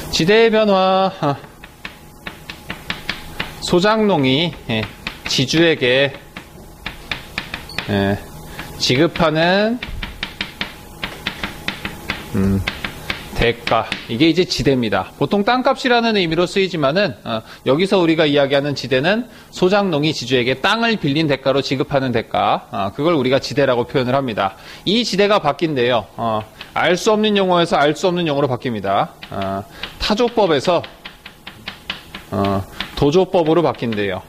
지대의 변화. 소작농이 지주에게 지급하는 대가, 이게 이제 지대입니다. 보통 땅값이라는 의미로 쓰이지만은 여기서 우리가 이야기하는 지대는 소작농이 지주에게 땅을 빌린 대가로 지급하는 대가, 그걸 우리가 지대라고 표현을 합니다. 이 지대가 바뀐대요. 알 수 없는 용어에서 알 수 없는 용어로 바뀝니다. 타조법에서 도조법으로 바뀐대요.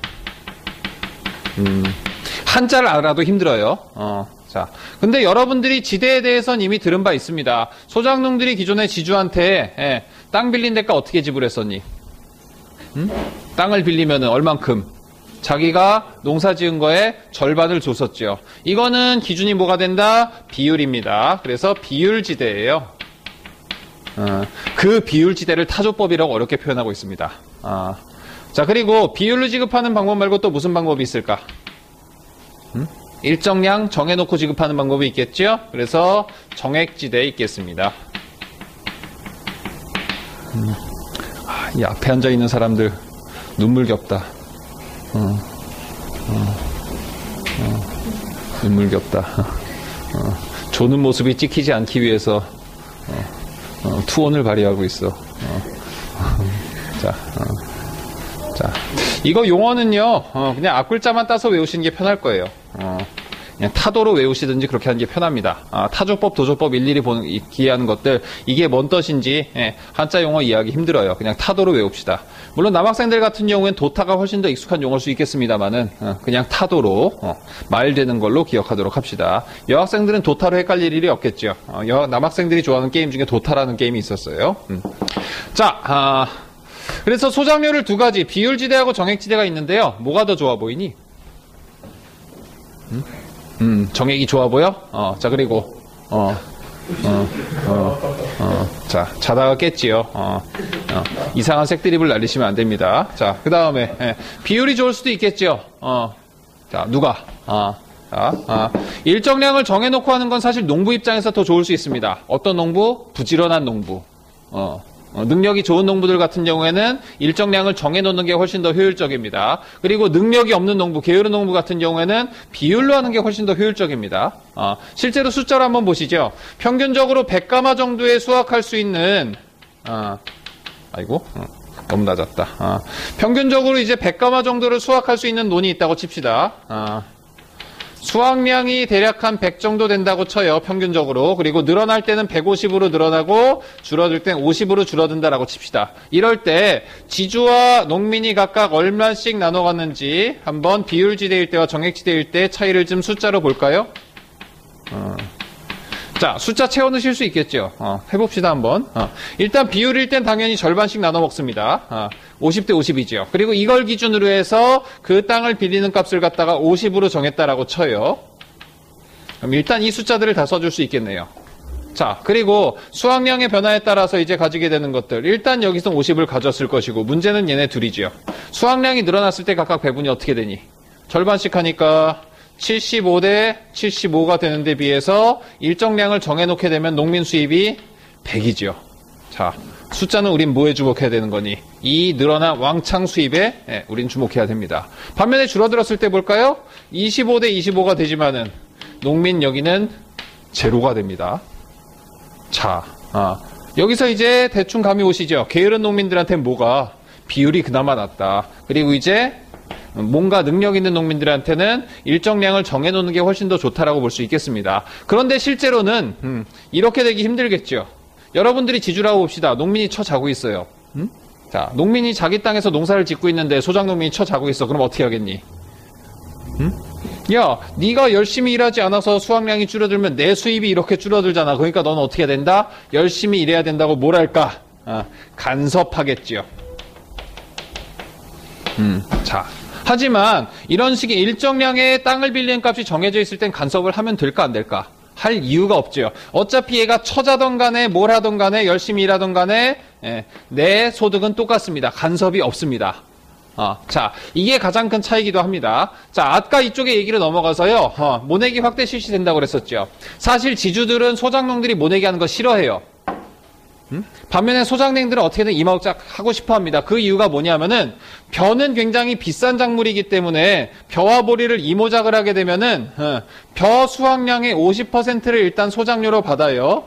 한자를 알아도 힘들어요. 자, 근데 여러분들이 지대에 대해서는 이미 들은 바 있습니다. 소작농들이 기존에 지주한테 땅 빌린 대가 어떻게 지불했었니? 땅을 빌리면은 얼만큼? 자기가 농사 지은 거에 절반을 줬었죠. 이거는 기준이 뭐가 된다? 비율입니다. 그래서 비율지대예요. 그 비율지대를 타조법이라고 어렵게 표현하고 있습니다. 자, 그리고 비율로 지급하는 방법 말고 또 무슨 방법이 있을까? 일정량 정해놓고 지급하는 방법이 있겠죠? 그래서 정액지대에 있겠습니다. 이 앞에 앉아있는 사람들 눈물겹다. 눈물겹다. 조는 모습이 찍히지 않기 위해서 투혼을 발휘하고 있어. 자, 이거 용어는요, 그냥 앞글자만 따서 외우시는 게 편할 거예요. 그냥 타도로 외우시든지 그렇게 하는 게 편합니다. 타조법, 도조법 일일이 기하는 것들, 이게 뭔 뜻인지 한자 용어 이해하기 힘들어요. 그냥 타도로 외웁시다. 물론 남학생들 같은 경우엔 도타가 훨씬 더 익숙한 용어일 수 있겠습니다만은 그냥 타도로 말되는 걸로 기억하도록 합시다. 여학생들은 도타로 헷갈릴 일이 없겠죠. 남학생들이 좋아하는 게임 중에 도타라는 게임이 있었어요. 자, 그래서 소작료를 두 가지, 비율지대하고 정액지대가 있는데요. 뭐가 더 좋아 보이니? 정액이 좋아 보여? 자, 그리고, 자, 자다가 깼지요. 이상한 색드립을 날리시면 안 됩니다. 자, 그 다음에, 비율이 좋을 수도 있겠죠. 자, 누가? 일정량을 정해놓고 하는 건 사실 농부 입장에서 더 좋을 수 있습니다. 어떤 농부? 부지런한 농부. 능력이 좋은 농부들 같은 경우에는 일정량을 정해놓는 게 훨씬 더 효율적입니다. 그리고 능력이 없는 농부, 게으른 농부 같은 경우에는 비율로 하는 게 훨씬 더 효율적입니다. 실제로 숫자로 한번 보시죠. 평균적으로 100가마 정도에 수확할 수 있는 아이고 너무 낮았다. 평균적으로 이제 100가마 정도를 수확할 수 있는 논이 있다고 칩시다. 수확량이 대략 한 100 정도 된다고 쳐요. 평균적으로. 그리고 늘어날 때는 150으로 늘어나고 줄어들 땐 50으로 줄어든다라고 칩시다. 이럴 때 지주와 농민이 각각 얼마씩 나눠 갔는지 한번 비율지대일 때와 정액지대일 때 차이를 좀 숫자로 볼까요? 자, 숫자 채워 넣으실 수 있겠죠. 해봅시다 한번. 일단 비율일 땐 당연히 절반씩 나눠 먹습니다. 50대 50이죠. 그리고 이걸 기준으로 해서 그 땅을 빌리는 값을 갖다가 50으로 정했다라고 쳐요. 그럼 일단 이 숫자들을 다 써줄 수 있겠네요. 자, 그리고 수확량의 변화에 따라서 이제 가지게 되는 것들. 일단 여기서 50을 가졌을 것이고, 문제는 얘네 둘이죠. 수확량이 늘어났을 때 각각 배분이 어떻게 되니? 절반씩 하니까 75대 75가 되는 데 비해서 일정량을 정해놓게 되면 농민 수입이 100이죠. 자, 숫자는 우린 뭐에 주목해야 되는 거니? 이 늘어난 왕창 수입에 우린 주목해야 됩니다. 반면에 줄어들었을 때 볼까요? 25대 25가 되지만은 농민 여기는 제로가 됩니다. 자, 여기서 이제 대충 감이 오시죠. 게으른 농민들한테는 뭐가 비율이 그나마 낫다. 그리고 이제 뭔가 능력 있는 농민들한테는 일정량을 정해놓는 게 훨씬 더 좋다라고 볼 수 있겠습니다. 그런데 실제로는 이렇게 되기 힘들겠죠. 여러분들이 지주라고 봅시다. 농민이 쳐 자고 있어요. 자, 농민이 자기 땅에서 농사를 짓고 있는데 소작농민이 쳐 자고 있어. 그럼 어떻게 하겠니? 야, 네가 열심히 일하지 않아서 수확량이 줄어들면 내 수입이 이렇게 줄어들잖아. 그러니까 너는 어떻게 해야 된다? 열심히 일해야 된다고 뭐랄까? 간섭하겠지요. 자, 하지만 이런 식의 일정량의 땅을 빌리는 값이 정해져 있을 땐 간섭을 하면 될까 안 될까? 할 이유가 없죠. 어차피 얘가 처자던 간에 뭘 하던 간에 열심히 일하던 간에 내 소득은 똑같습니다. 간섭이 없습니다. 자, 이게 가장 큰 차이기도 합니다. 자, 아까 이쪽에 얘기를 넘어가서요. 모내기 확대 실시된다고 그랬었죠. 사실 지주들은 소작농들이 모내기 하는 거 싫어해요. 반면에 소작냉들은 어떻게든 이모작 하고 싶어 합니다. 그 이유가 뭐냐면은 벼는 굉장히 비싼 작물이기 때문에 벼와 보리를 이모작을 하게 되면은 벼 수확량의 50%를 일단 소작료로 받아요.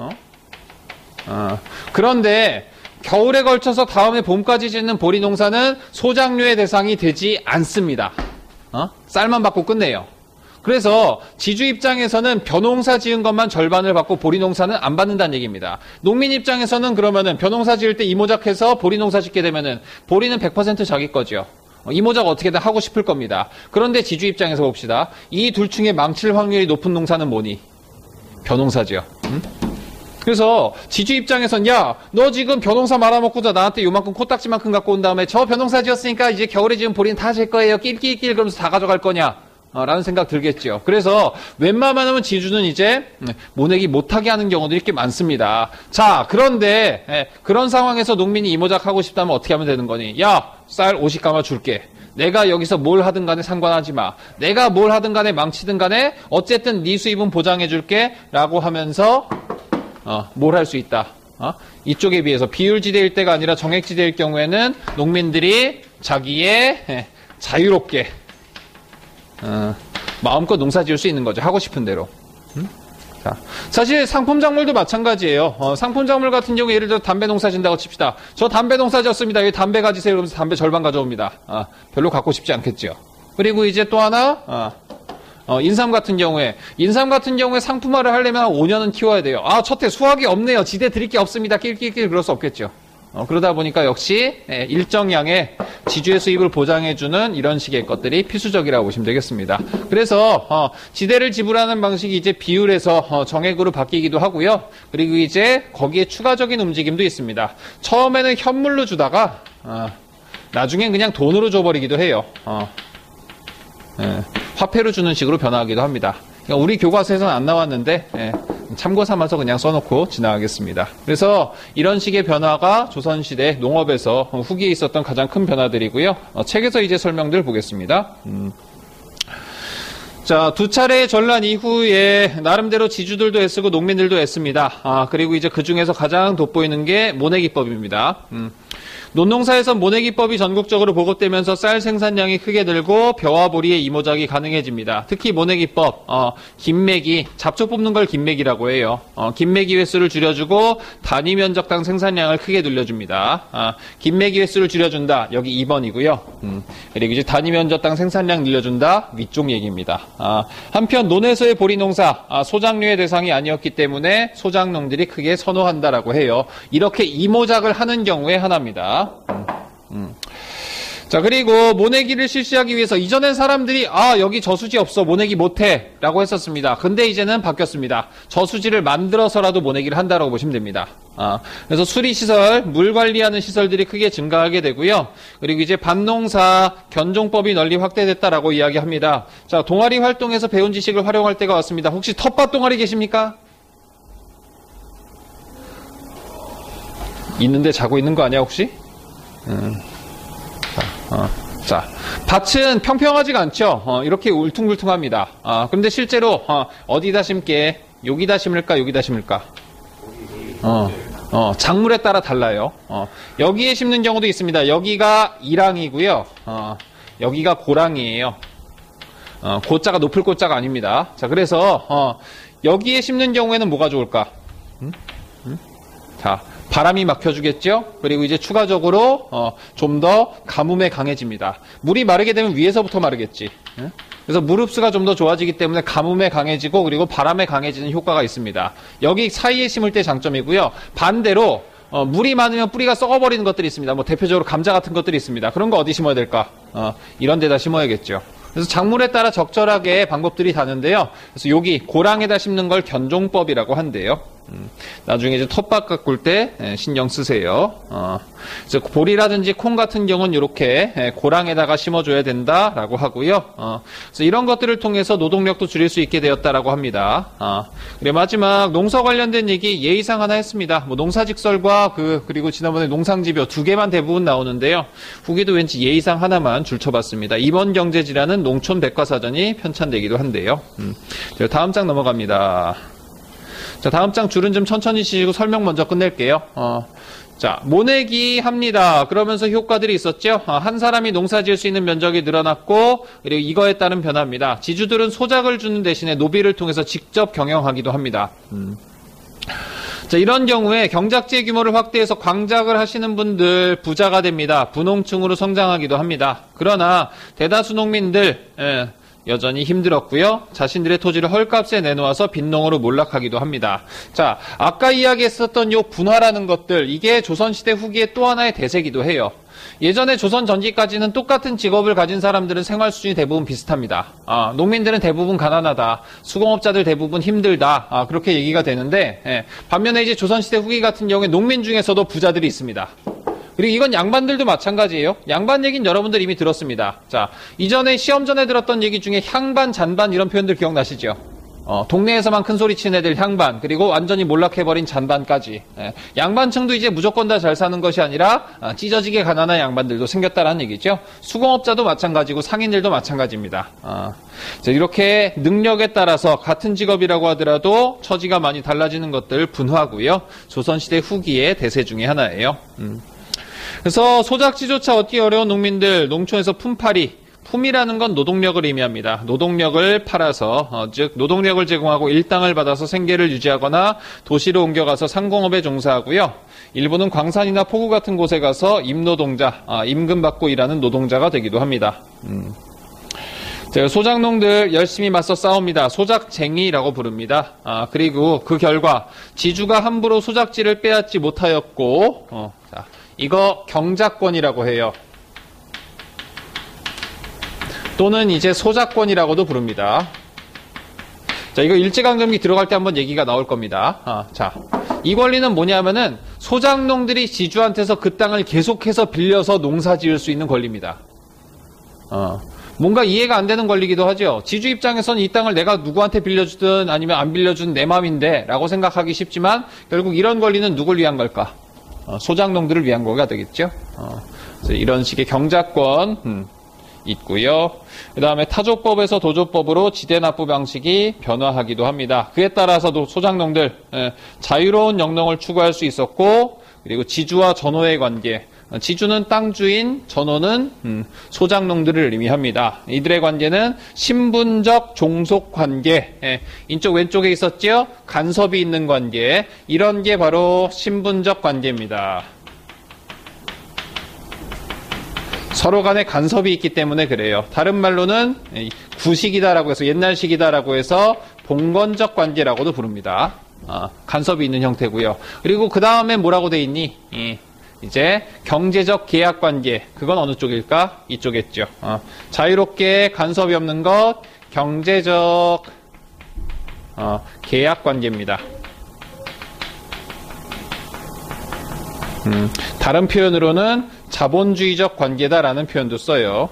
그런데 겨울에 걸쳐서 다음에 봄까지 짓는 보리 농사는 소작료의 대상이 되지 않습니다. 쌀만 받고 끝내요. 그래서 지주 입장에서는 벼농사 지은 것만 절반을 받고 보리 농사는 안 받는다는 얘기입니다. 농민 입장에서는 그러면은 벼농사 지을 때 이모작해서 보리 농사 짓게 되면은 보리는 100% 자기 거죠. 이모작 어떻게든 하고 싶을 겁니다. 그런데 지주 입장에서 봅시다. 이 둘 중에 망칠 확률이 높은 농사는 뭐니? 벼농사지요. 그래서 지주 입장에선 야, 너 지금 벼농사 말아먹고자 나한테 요만큼 코딱지만큼 갖고 온 다음에 저 벼농사 지었으니까 이제 겨울에 지은 보리는 다 질 거예요. 낄낄낄 그러면서 다 가져갈 거냐? 라는 생각 들겠죠. 그래서 웬만하면 지주는 이제 모내기 못하게 하는 경우들이 꽤 많습니다. 자, 그런데 그런 상황에서 농민이 이모작 하고 싶다면 어떻게 하면 되는 거니? 야, 쌀 50가마 줄게. 내가 여기서 뭘 하든 간에 상관하지 마. 내가 뭘 하든 간에 망치든 간에 어쨌든 네 수입은 보장해 줄게 라고 하면서 뭘 할 수 있다. 이쪽에 비해서 비율지대일 때가 아니라 정액지대일 경우에는 농민들이 자기의 자유롭게 마음껏 농사 지을 수 있는 거죠. 하고 싶은 대로. 자, 사실 상품 작물도 마찬가지예요. 상품 작물 같은 경우 예를 들어 담배 농사 진다고 칩시다. 저 담배 농사 지었습니다. 여기 담배 가지세요. 그러면서 담배 절반 가져옵니다. 별로 갖고 싶지 않겠죠. 그리고 이제 또 하나 인삼 같은 경우에 상품화를 하려면 한 5년은 키워야 돼요. 첫해 수확이 없네요. 지대 드릴 게 없습니다. 낄낄낄 그럴 수 없겠죠. 그러다 보니까 역시 일정량의 지주의 수입을 보장해주는 이런 식의 것들이 필수적이라고 보시면 되겠습니다. 그래서 지대를 지불하는 방식이 이제 비율에서 정액으로 바뀌기도 하고요. 그리고 이제 거기에 추가적인 움직임도 있습니다. 처음에는 현물로 주다가 나중엔 그냥 돈으로 줘버리기도 해요. 화폐로 주는 식으로 변화하기도 합니다. 그러니까 우리 교과서에서는 안 나왔는데 참고 삼아서 그냥 써놓고 지나가겠습니다. 그래서 이런 식의 변화가 조선시대 농업에서 후기에 있었던 가장 큰 변화들이고요. 책에서 이제 설명들 보겠습니다. 자, 두 차례의 전란 이후에 나름대로 지주들도 애쓰고 농민들도 애씁니다. 그리고 이제 그 중에서 가장 돋보이는 게 모내기법입니다. 논농사에서 모내기법이 전국적으로 보급되면서 쌀 생산량이 크게 늘고 벼와 보리의 이모작이 가능해집니다. 특히 모내기법, 김매기, 잡초 뽑는 걸 김매기라고 해요. 김매기 횟수를 줄여주고 단위 면적당 생산량을 크게 늘려줍니다. 김매기 횟수를 줄여준다. 여기 2번이고요. 그리고 이제 단위 면적당 생산량 늘려준다. 위쪽 얘기입니다. 한편 논에서의 보리 농사, 소작류의 대상이 아니었기 때문에 소작농들이 크게 선호한다라고 해요. 이렇게 이모작을 하는 경우에 하나입니다. 자, 그리고 모내기를 실시하기 위해서 이전엔 사람들이 여기 저수지 없어 모내기 못해 라고 했었습니다. 근데 이제는 바뀌었습니다. 저수지를 만들어서라도 모내기를 한다라고 보시면 됩니다. 그래서 수리시설, 물 관리하는 시설들이 크게 증가하게 되고요. 그리고 이제 밭농사 견종법이 널리 확대됐다라고 이야기합니다. 자, 동아리 활동에서 배운 지식을 활용할 때가 왔습니다. 혹시 텃밭 동아리 계십니까? 있는데 자고 있는 거 아니야 혹시? 자, 밭은 평평하지가 않죠. 이렇게 울퉁불퉁합니다. 그런데 실제로 어디다 심게? 여기다 심을까? 여기다 심을까? 작물에 따라 달라요. 여기에 심는 경우도 있습니다. 여기가 이랑이고요. 여기가 고랑이에요. 고자가 높을 고자가 아닙니다. 자, 그래서 여기에 심는 경우에는 뭐가 좋을까? 자, 바람이 막혀주겠죠? 그리고 이제 추가적으로 좀 더 가뭄에 강해집니다. 물이 마르게 되면 위에서부터 마르겠지. 그래서 물 흡수가 좀 더 좋아지기 때문에 가뭄에 강해지고 그리고 바람에 강해지는 효과가 있습니다. 여기 사이에 심을 때 장점이고요. 반대로 물이 많으면 뿌리가 썩어버리는 것들이 있습니다. 뭐 대표적으로 감자 같은 것들이 있습니다. 그런 거 어디 심어야 될까? 이런 데다 심어야겠죠. 그래서 작물에 따라 적절하게 방법들이 다른데요. 그래서 여기 고랑에다 심는 걸 견종법이라고 한대요. 나중에 이제 텃밭 가꿀 때 신경 쓰세요. 그래서 보리라든지 콩 같은 경우는 이렇게 고랑에다가 심어줘야 된다라고 하고요. 그래서 이런 것들을 통해서 노동력도 줄일 수 있게 되었다라고 합니다. 그리고 마지막 농사 관련된 얘기 예의상 하나 했습니다. 뭐 농사직설과 그리고 지난번에 농상지표 두 개만 대부분 나오는데요. 후기도 왠지 예의상 하나만 줄쳐봤습니다. 이번 경제지라는 농촌 백과사전이 편찬되기도 한데요. 다음 장 넘어갑니다. 자, 다음 장 줄은 좀 천천히 치시고 설명 먼저 끝낼게요. 자, 모내기 합니다. 그러면서 효과들이 있었죠. 한 사람이 농사 지을 수 있는 면적이 늘어났고, 그리고 이거에 따른 변화입니다. 지주들은 소작을 주는 대신에 노비를 통해서 직접 경영하기도 합니다. 자, 이런 경우에 경작지의 규모를 확대해서 광작을 하시는 분들 부자가 됩니다. 분홍층으로 성장하기도 합니다. 그러나 대다수 농민들 여전히 힘들었고요. 자신들의 토지를 헐값에 내놓아서 빈농으로 몰락하기도 합니다. 자, 아까 이야기했었던 요 분화라는 것들, 이게 조선시대 후기의 또 하나의 대세기도 해요. 예전에 조선 전기까지는 똑같은 직업을 가진 사람들은 생활 수준이 대부분 비슷합니다. 농민들은 대부분 가난하다. 수공업자들 대부분 힘들다. 그렇게 얘기가 되는데, 반면에 이제 조선시대 후기 같은 경우에 농민 중에서도 부자들이 있습니다. 그리고 이건 양반들도 마찬가지예요. 양반 얘기는 여러분들 이미 들었습니다. 자, 이전에 시험 전에 들었던 얘기 중에 향반, 잔반 이런 표현들 기억나시죠? 동네에서만 큰 소리 치는 애들 향반, 그리고 완전히 몰락해버린 잔반까지. 양반층도 이제 무조건 다 잘 사는 것이 아니라 찢어지게 가난한 양반들도 생겼다라는 얘기죠. 수공업자도 마찬가지고 상인들도 마찬가지입니다. 자, 이렇게 능력에 따라서 같은 직업이라고 하더라도 처지가 많이 달라지는 것들 분화고요. 조선시대 후기의 대세 중에 하나예요. 그래서 소작지조차 얻기 어려운 농민들, 농촌에서 품팔이, 품이라는 건 노동력을 의미합니다. 노동력을 팔아서, 즉 노동력을 제공하고 일당을 받아서 생계를 유지하거나 도시로 옮겨가서 상공업에 종사하고요. 일부는 광산이나 포구 같은 곳에 가서 임노동자, 임금 받고 일하는 노동자가 되기도 합니다. 소작농들 열심히 맞서 싸웁니다. 소작쟁이라고 부릅니다. 그리고 그 결과 지주가 함부로 소작지를 빼앗지 못하였고, 이거 경작권이라고 해요. 또는 이제 소작권이라고도 부릅니다. 자, 이거 일제강점기 들어갈 때 한번 얘기가 나올 겁니다. 자, 이 권리는 뭐냐면은 소작농들이 지주한테서 그 땅을 계속해서 빌려서 농사 지을 수 있는 권리입니다. 뭔가 이해가 안 되는 권리기도 하죠. 지주 입장에서는 이 땅을 내가 누구한테 빌려주든 아니면 안 빌려준 내 맘인데 라고 생각하기 쉽지만 결국 이런 권리는 누굴 위한 걸까? 소작농들을 위한 거가 되겠죠. 그래서 이런 식의 경작권 있고요. 그 다음에 타조법에서 도조법으로 지대납부 방식이 변화하기도 합니다. 그에 따라서도 소작농들 자유로운 영농을 추구할 수 있었고, 그리고 지주와 전호의 관계, 지주는 땅주인, 전호는 소작농들을 의미합니다. 이들의 관계는 신분적 종속 관계, 이쪽 왼쪽에 있었죠? 간섭이 있는 관계, 이런 게 바로 신분적 관계입니다. 서로 간에 간섭이 있기 때문에 그래요. 다른 말로는 구식이다라고 해서, 옛날식이다라고 해서 봉건적 관계라고도 부릅니다. 간섭이 있는 형태고요. 그리고 그 다음에 뭐라고 돼 있니? 이제 경제적 계약 관계, 그건 어느 쪽일까? 이쪽겠죠. 자유롭게 간섭이 없는 것, 경제적 계약 관계입니다. 다른 표현으로는 자본주의적 관계다라는 표현도 써요.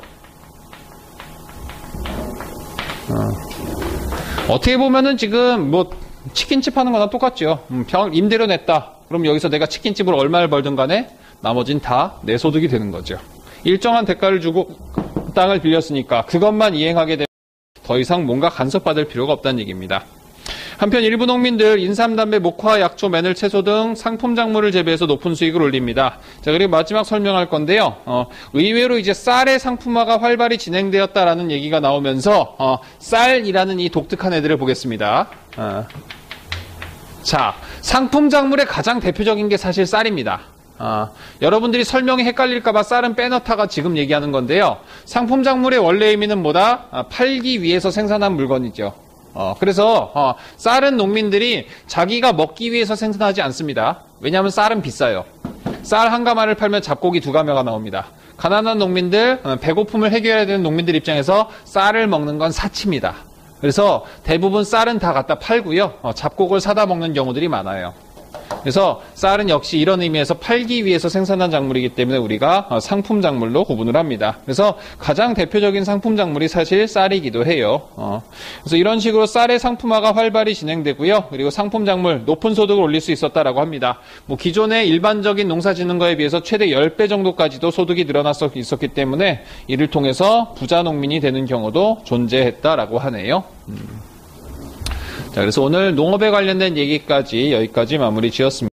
어떻게 보면은 지금 뭐 치킨집 하는 거나 똑같죠. 임대료 냈다. 그럼 여기서 내가 치킨집으로 얼마를 벌든 간에 나머진 다 내 소득이 되는 거죠. 일정한 대가를 주고 땅을 빌렸으니까 그것만 이행하게 되면 더 이상 뭔가 간섭받을 필요가 없다는 얘기입니다. 한편 일부 농민들 인삼, 담배, 목화, 약초, 마늘, 채소 등 상품 작물을 재배해서 높은 수익을 올립니다. 자, 그리고 마지막 설명할 건데요. 의외로 이제 쌀의 상품화가 활발히 진행되었다라는 얘기가 나오면서 쌀이라는 이 독특한 애들을 보겠습니다. 자, 상품 작물의 가장 대표적인 게 사실 쌀입니다. 여러분들이 설명이 헷갈릴까봐 쌀은 빼놓다가 지금 얘기하는 건데요. 상품 작물의 원래 의미는 뭐다? 팔기 위해서 생산한 물건이죠. 그래서 쌀은 농민들이 자기가 먹기 위해서 생산하지 않습니다. 왜냐하면 쌀은 비싸요. 쌀 한 가마를 팔면 잡고기 2가마가 나옵니다. 가난한 농민들, 배고픔을 해결해야 되는 농민들 입장에서 쌀을 먹는 건 사치입니다. 그래서 대부분 쌀은 다 갖다 팔고요. 잡곡을 사다 먹는 경우들이 많아요. 그래서 쌀은 역시 이런 의미에서 팔기 위해서 생산한 작물이기 때문에 우리가 상품 작물로 구분을 합니다. 그래서 가장 대표적인 상품 작물이 사실 쌀이기도 해요. 그래서 이런 식으로 쌀의 상품화가 활발히 진행되고요. 그리고 상품 작물 높은 소득을 올릴 수 있었다라고 합니다. 뭐 기존의 일반적인 농사 짓는 거에 비해서 최대 10배 정도까지도 소득이 있었기 때문에 이를 통해서 부자 농민이 되는 경우도 존재했다라고 하네요. 자, 그래서 오늘 농업에 관련된 얘기까지 여기까지 마무리 지었습니다.